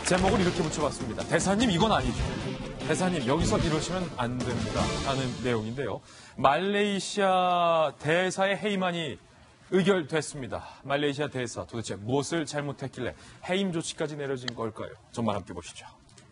제목을 이렇게 붙여봤습니다. 대사님 이건 아니죠. 대사님 여기서 이러시면 안 됩니다. 하는 내용인데요. 말레이시아 대사의 해임안이 의결됐습니다. 말레이시아 대사 도대체 무엇을 잘못했길래 해임 조치까지 내려진 걸까요? 전말 함께 보시죠.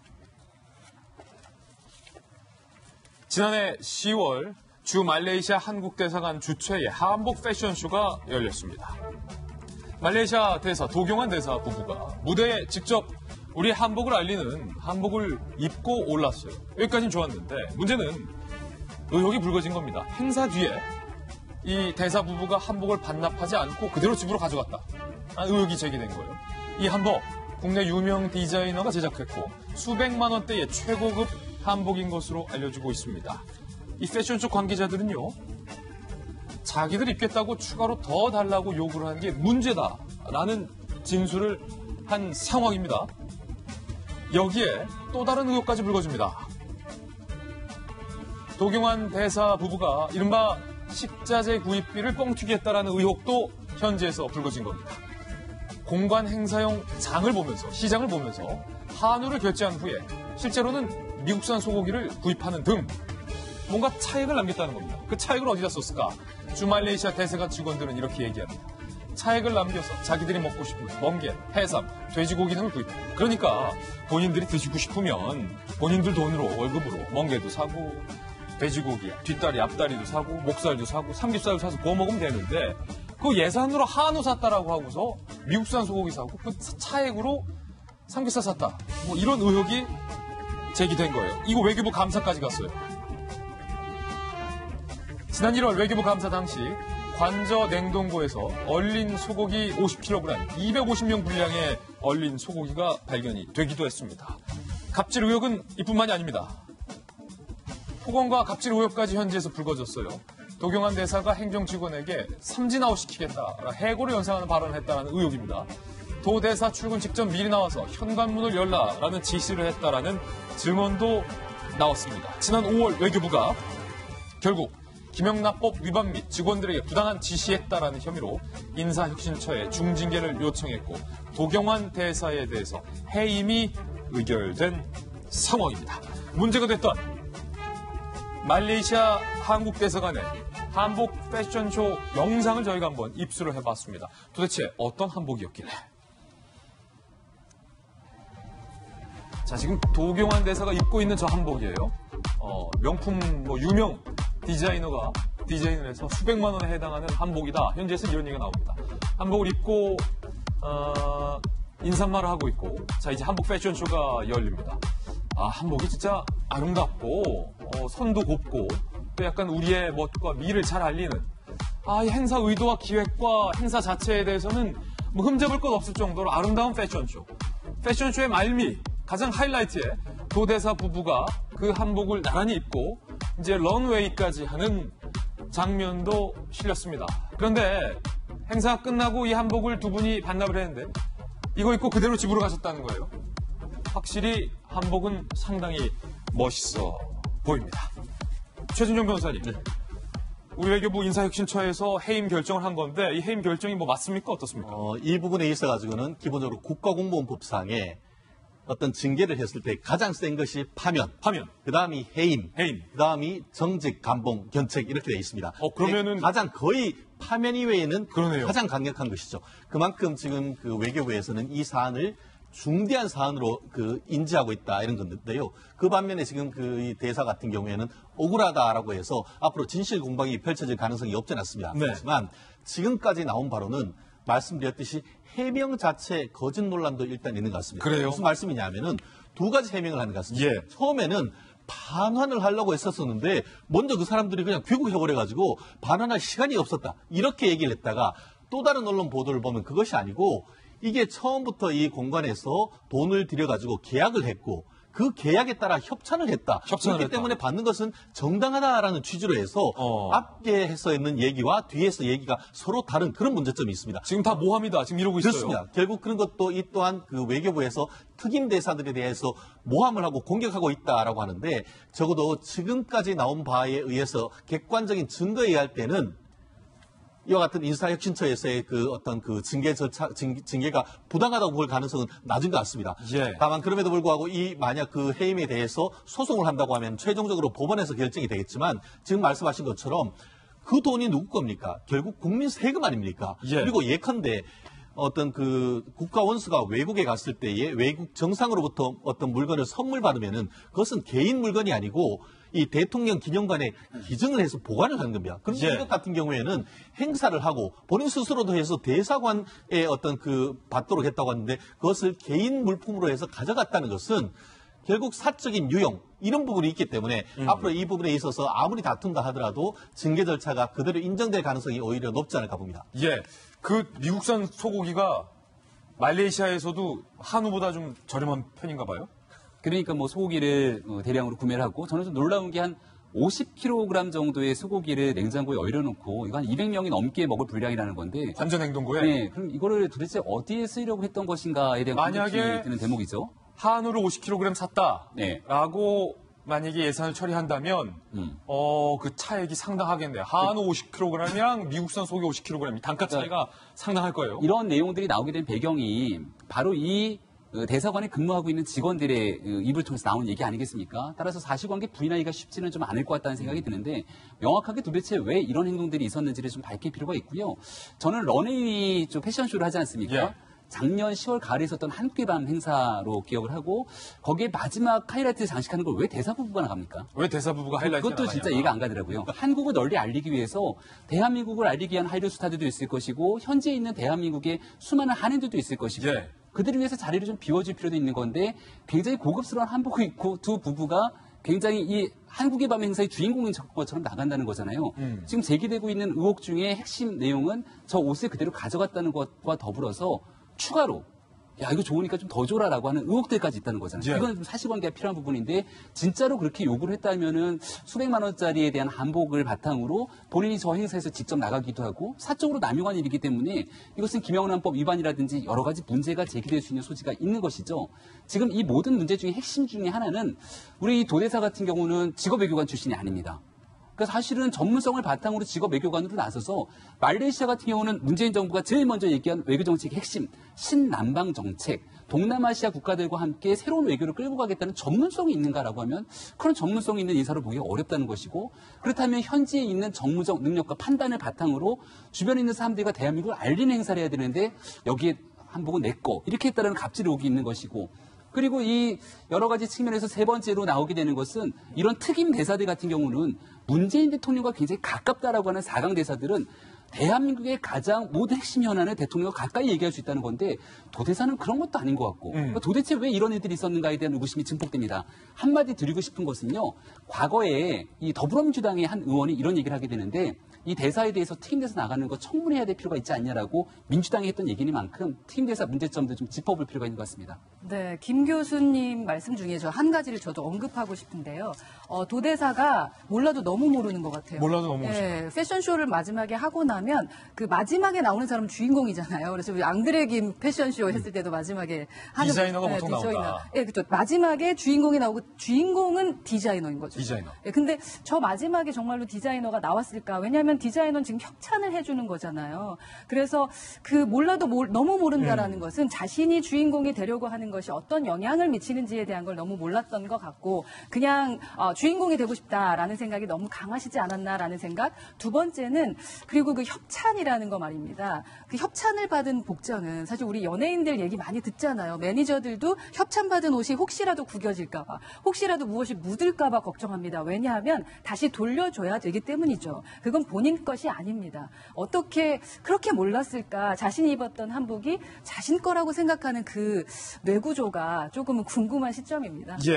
지난해 10월 주 말레이시아 한국 대사관 주최의 한복 패션쇼가 열렸습니다. 말레이시아 대사 도경환 대사 부부가 무대에 직접 우리 한복을 알리는 한복을 입고 올랐어요. 여기까지는 좋았는데 문제는 의혹이 불거진 겁니다. 행사 뒤에 이 대사 부부가 한복을 반납하지 않고 그대로 집으로 가져갔다. 의혹이 제기된 거예요. 이 한복 국내 유명 디자이너가 제작했고 수백만 원대의 최고급 한복인 것으로 알려지고 있습니다. 이 패션쇼 관계자들은요. 자기들 입겠다고 추가로 더 달라고 요구를 한 게 문제다라는 진술을 한 상황입니다. 여기에 또 다른 의혹까지 불거집니다. 도경환 대사 부부가 이른바 식자재 구입비를 뻥튀기 했다라는 의혹도 현지에서 불거진 겁니다. 공관 행사용 장을 보면서 시장을 보면서 한우를 결제한 후에 실제로는 미국산 소고기를 구입하는 등 뭔가 차익을 남겼다는 겁니다. 그 차익을 어디다 썼을까? 주말레이시아 대사관 직원들은 이렇게 얘기합니다. 차익을 남겨서 자기들이 먹고 싶은 멍게, 해삼, 돼지고기 등을 구입. 그러니까 본인들이 드시고 싶으면 본인들 돈으로 월급으로 멍게도 사고 돼지고기, 뒷다리, 앞다리도 사고 목살도 사고 삼겹살도 사서 구워 먹으면 되는데 그 예산으로 한우 샀다라고 하고서 미국산 소고기 사고 그 차액으로 삼겹살 샀다. 뭐 이런 의혹이 제기된 거예요. 이거 외교부 감사까지 갔어요. 지난 1월 외교부 감사 당시 관저 냉동고에서 얼린 소고기 50kg, 250명 분량의 얼린 소고기가 발견이 되기도 했습니다. 갑질 의혹은 이뿐만이 아닙니다. 폭언과 갑질 의혹까지 현지에서 불거졌어요. 도경환 대사가 행정직원에게 삼진아웃 시키겠다, 해고를 연상하는 발언을 했다는 의혹입니다. 도 대사 출근 직전 미리 나와서 현관문을 열라라는 지시를 했다라는 증언도 나왔습니다. 지난 5월 외교부가 결국 김영란법 위반 및 직원들에게 부당한 지시했다라는 혐의로 인사혁신처에 중징계를 요청했고 도경환 대사에 대해서 해임이 의결된 상황입니다. 문제가 됐던 말레이시아 한국 대사관의 한복 패션쇼 영상을 저희가 한번 입수를 해봤습니다. 도대체 어떤 한복이었길래? 자, 지금 도경환 대사가 입고 있는 저 한복이에요. 명품 유명 디자이너가 디자인을 해서 수백만 원에 해당하는 한복이다. 현지에서 이런 얘기가 나옵니다. 한복을 입고 인사말을 하고 있고 자 이제 한복 패션쇼가 열립니다. 한복이 진짜 아름답고 선도 곱고 또 약간 우리의 멋과 미를 잘 알리는 이 행사 의도와 기획과 행사 자체에 대해서는 뭐 흠잡을 것 없을 정도로 아름다운 패션쇼. 패션쇼의 말미 가장 하이라이트에 도대사 부부가 그 한복을 나란히 입고 이제 런웨이까지 하는 장면도 실렸습니다. 그런데 행사가 끝나고 이 한복을 두 분이 반납을 했는데 이거 입고 그대로 집으로 가셨다는 거예요. 확실히 한복은 상당히 멋있어 보입니다. 최준정 변호사님. 네. 우리 외교부 인사혁신처에서 해임 결정을 한 건데 이 해임 결정이 뭐 맞습니까? 어떻습니까? 이 부분에 있어가지고는 기본적으로 국가공무원법상에 어떤 징계를 했을 때 가장 센 것이 파면. 그 다음이 해임. 그 다음이 정직, 감봉, 견책 이렇게 되어 있습니다. 그러면은 가장 거의 파면 이외에는 그러네요. 가장 강력한 것이죠. 그만큼 지금 그 외교부에서는 이 사안을 중대한 사안으로 인지하고 있다 이런 건데요. 그 반면에 지금 이 대사 같은 경우에는 억울하다라고 해서 앞으로 진실 공방이 펼쳐질 가능성이 없지 않습니다. 네. 하지만 지금까지 나온 바로는 말씀드렸듯이 해명 자체 거짓 논란도 일단 있는 것 같습니다. 그래요? 무슨 말씀이냐면은 두 가지 해명을 하는 것 같습니다. 예. 처음에는 반환을 하려고 했었었는데 먼저 그 사람들이 그냥 귀국해버려가지고 반환할 시간이 없었다. 이렇게 얘기를 했다가 또 다른 언론 보도를 보면 그것이 아니고 이게 처음부터 이 공간에서 돈을 들여가지고 계약을 했고 그 계약에 따라 협찬을 했다. 그렇기 때문에 받는 것은 정당하다라는 취지로 해서 앞에 해서 있는 얘기와 뒤에서 얘기가 서로 다른 그런 문제점이 있습니다. 지금 다 모함이다. 지금 이러고 있어요. 그렇습니다. 결국 그런 것도 이 또한 그 외교부에서 특임 대사들에 대해서 모함을 하고 공격하고 있다라고 하는데 적어도 지금까지 나온 바에 의해서 객관적인 증거에 의할 때는 이와 같은 인사혁신처에서의 그 어떤 그 징계 절차, 징계가 부당하다고 볼 가능성은 낮은 것 같습니다. 예. 다만 그럼에도 불구하고 이 만약 그 해임에 대해서 소송을 한다고 하면 최종적으로 법원에서 결정이 되겠지만 지금 말씀하신 것처럼 그 돈이 누구 겁니까? 결국 국민 세금 아닙니까? 예. 그리고 예컨대 어떤 그 국가 원수가 외국에 갔을 때에 외국 정상으로부터 어떤 물건을 선물 받으면은 그것은 개인 물건이 아니고 이 대통령 기념관에 기증을 해서 보관을 하는 겁니다. 그런데 예. 이것 같은 경우에는 행사를 하고 본인 스스로도 해서 대사관에 어떤 그 받도록 했다고 하는데 그것을 개인 물품으로 해서 가져갔다는 것은 결국 사적인 유용 이런 부분이 있기 때문에 앞으로 이 부분에 있어서 아무리 다툰다 하더라도 징계 절차가 그대로 인정될 가능성이 오히려 높지 않을까 봅니다. 예. 그 미국산 소고기가 말레이시아에서도 한우보다 좀 저렴한 편인가 봐요? 그러니까 뭐 소고기를 대량으로 구매를 하고 저는 좀 놀라운 게 한 50kg 정도의 소고기를 냉장고에 얼려놓고 이거 한 200명이 넘게 먹을 분량이라는 건데 관전 행동고에 네, 그럼 이거를 도대체 어디에 쓰려고 했던 것인가에 대한 만약에 궁금증이 드는 대목이죠. 한우를 50kg 샀다라고 네. 만약에 예산을 처리한다면 그 차액이 상당하겠네요. 한우 50kg이랑 미국산 소고기 50kg 단가 차이가 상당할 거예요. 이런 내용들이 나오게 된 배경이 바로 이 대사관에 근무하고 있는 직원들의 입을 통해서 나오는 얘기 아니겠습니까? 따라서 사실관계 부인하기가 쉽지는 좀 않을 것 같다는 생각이 드는데 명확하게 도대체 왜 이런 행동들이 있었는지를 좀 밝힐 필요가 있고요. 저는 런웨이 쪽 패션쇼를 하지 않습니까? 예. 작년 10월 가을에 있었던 한국의밤 행사로 기억을 하고 거기에 마지막 하이라이트 장식하는 걸 왜 대사 부부가 나갑니까? 왜 대사 부부가 하이라이트 그것도 진짜 이해가 안 가더라고요. 한국을 널리 알리기 위해서 대한민국을 알리기 위한 하이드 스타들도 있을 것이고 현지에 있는 대한민국의 수많은 한인들도 있을 것이고 예. 그들을 위해서 자리를 좀 비워줄 필요도 있는 건데 굉장히 고급스러운 한복을 입고 두 부부가 굉장히 이 한국의 밤 행사의 주인공인 것처럼 나간다는 거잖아요. 지금 제기되고 있는 의혹 중에 핵심 내용은 저 옷을 그대로 가져갔다는 것과 더불어서 추가로 야 이거 좋으니까 좀 더 줘라라고 하는 의혹들까지 있다는 거잖아요. 예. 이건 좀 사실관계가 필요한 부분인데 진짜로 그렇게 요구를 했다면은 수백만 원짜리에 대한 한복을 바탕으로 본인이 저 행사에서 직접 나가기도 하고 사적으로 남용한 일이기 때문에 이것은 김영란법 위반이라든지 여러 가지 문제가 제기될 수 있는 소지가 있는 것이죠. 지금 이 모든 문제 중에 핵심 중에 하나는 우리 이 도대사 같은 경우는 직업외교관 출신이 아닙니다. 그러니까 사실은 전문성을 바탕으로 직업 외교관으로 나서서 말레이시아 같은 경우는 문재인 정부가 제일 먼저 얘기한 외교 정책의 핵심 신남방 정책, 동남아시아 국가들과 함께 새로운 외교를 끌고 가겠다는 전문성이 있는가라고 하면 그런 전문성이 있는 인사를 보기가 어렵다는 것이고 그렇다면 현지에 있는 정무적 능력과 판단을 바탕으로 주변에 있는 사람들과 대한민국을 알리는 행사를 해야 되는데 여기에 한복은 내 거 이렇게 했다는 갑질이 오기 있는 것이고 그리고 이 여러 가지 측면에서 세 번째로 나오게 되는 것은 이런 특임 대사들 같은 경우는 문재인 대통령과 굉장히 가깝다라고 하는 4강 대사들은 대한민국의 가장 모든 핵심 현안을 대통령과 가까이 얘기할 수 있다는 건데 도대사는 그런 것도 아닌 것 같고 그러니까 도대체 왜 이런 일들이 있었는가에 대한 의구심이 증폭됩니다. 한마디 드리고 싶은 것은요. 과거에 이 더불어민주당의 한 의원이 이런 얘기를 하게 되는데 이 대사에 대해서 특임대사 나가는 거 청문회해야 될 필요가 있지 않냐라고 민주당이 했던 얘기니만큼 특임대사 문제점도 좀 짚어볼 필요가 있는 것 같습니다. 네, 김 교수님 말씀 중에 저 한 가지를 저도 언급하고 싶은데요. 도대사가 몰라도 너무 모르는 것 같아요. 몰라도 너무 모르죠. 네, 패션쇼를 마지막에 하고 나면 그 마지막에 나오는 사람은 주인공이잖아요. 그래서 우리 앙드레 김 패션쇼 했을 때도 마지막에 하는 디자이너가 보통 나온다. 네, 그렇죠. 마지막에 주인공이 나오고 주인공은 디자이너인 거죠. 디자이너. 네, 근데 저 마지막에 정말로 디자이너가 나왔을까? 왜냐하면 디자이너는 지금 협찬을 해주는 거잖아요. 그래서 그 몰라도 너무 모른다라는 것은 자신이 주인공이 되려고 하는 것이 어떤 영향을 미치는지에 대한 걸 너무 몰랐던 것 같고 그냥 주인공이 되고 싶다라는 생각이 너무 강하시지 않았나라는 생각. 두 번째는 그리고 그 협찬이라는 거 말입니다. 그 협찬을 받은 복장은 사실 우리 연예인들 얘기 많이 듣잖아요. 매니저들도 협찬받은 옷이 혹시라도 구겨질까 봐 혹시라도 무엇이 묻을까 봐 걱정합니다. 왜냐하면 다시 돌려줘야 되기 때문이죠. 그건 본인 것이 아닙니다. 어떻게 그렇게 몰랐을까? 자신이 입었던 한복이 자신 거라고 생각하는 그 뇌구조가 조금은 궁금한 시점입니다. 예.